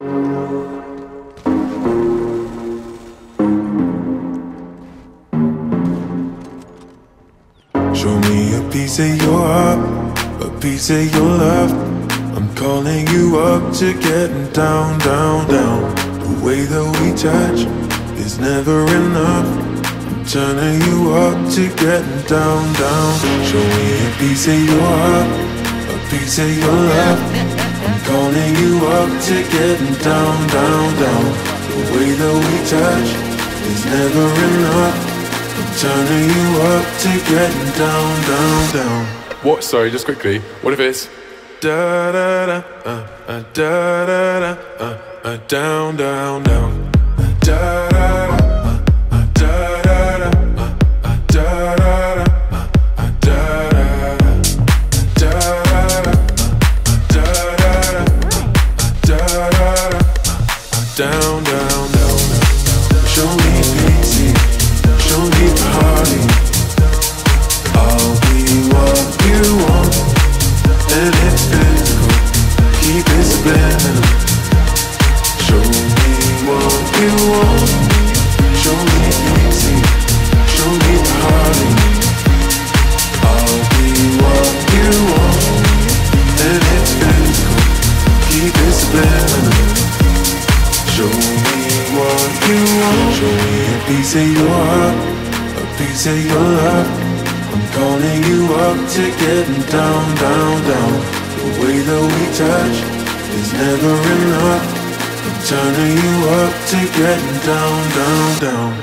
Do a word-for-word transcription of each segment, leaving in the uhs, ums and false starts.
Show me a piece of your heart, a piece of your love. I'm calling you up to getting down, down, down. The way that we touch is never enough. I'm turning you up to getting down, down. Show me a piece of your heart, a piece of your love. I'm calling you up to getting down, down, down. The way that we touch is never enough. Turning you up to getting down, down, down. What? Sorry, just quickly. What if it's da da da, uh, uh, da da da, uh, uh, down, down, down, uh, da da da, uh, uh, da da da, uh, uh, da da da, uh, uh, da da da, da da da, uh, da da da, uh, da da da, uh, down, down, down. Show me pity. Show me party. I'll be what you want, and it's physical. Keep it subliminal. Show me what you want. Show me easy. Show me party. I'll be what you want, and it's physical. Keep it subliminal. Show me what you want. Show me a piece of your heart, a piece of your love. I'm calling you up to getting down, down, down. The way that we touch is never enough. I'm turning you up to getting down, down, down.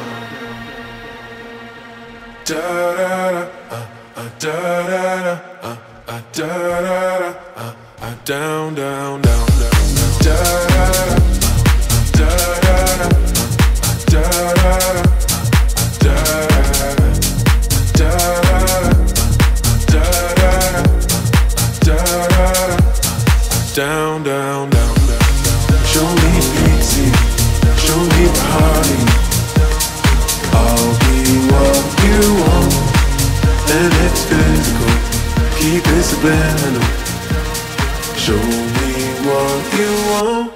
Da da da, uh, uh, da da da, uh, uh, da da da, uh, uh, down, down, down, down, da da da, da da da. Da da da, da da da, da da da, da da da, down, down, down, down. Show me easy, show me party. I'll be what you want, and it's physical. Keep it subliminal. Show me what you want.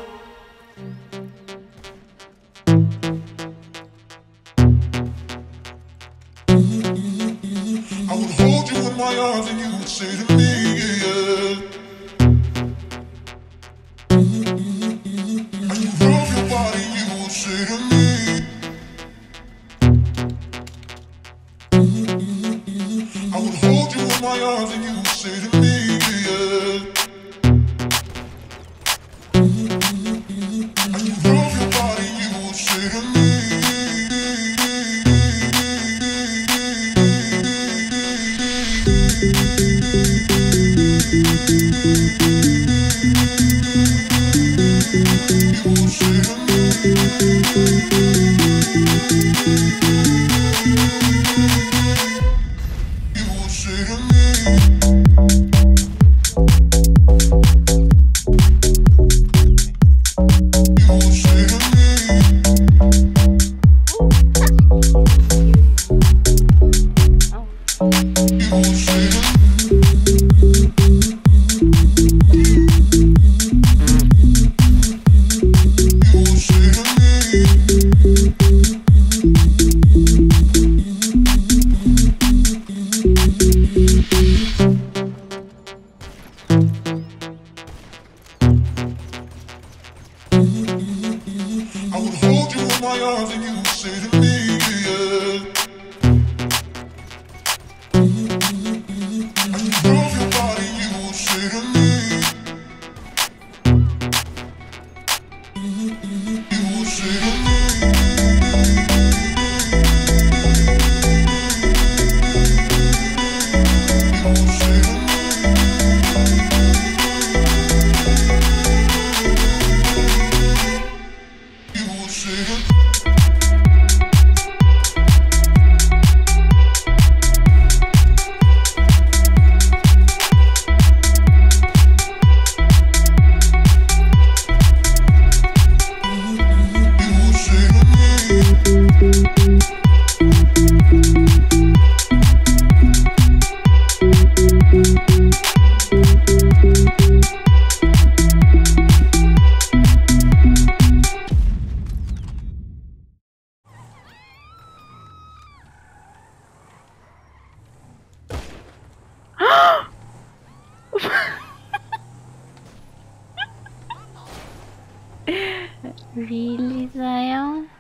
I would hold you in my arms and you would say to me, yeah. And you rub your body, you would say to me. I would hold you in my arms and you would say to me, yeah. And you rub your body, you would say to me. I would hold you in my arms and you would say to me, yeah. And you rub your body, you would say to me. You would say to me. You would say to me. You would say to me. Really, Zion?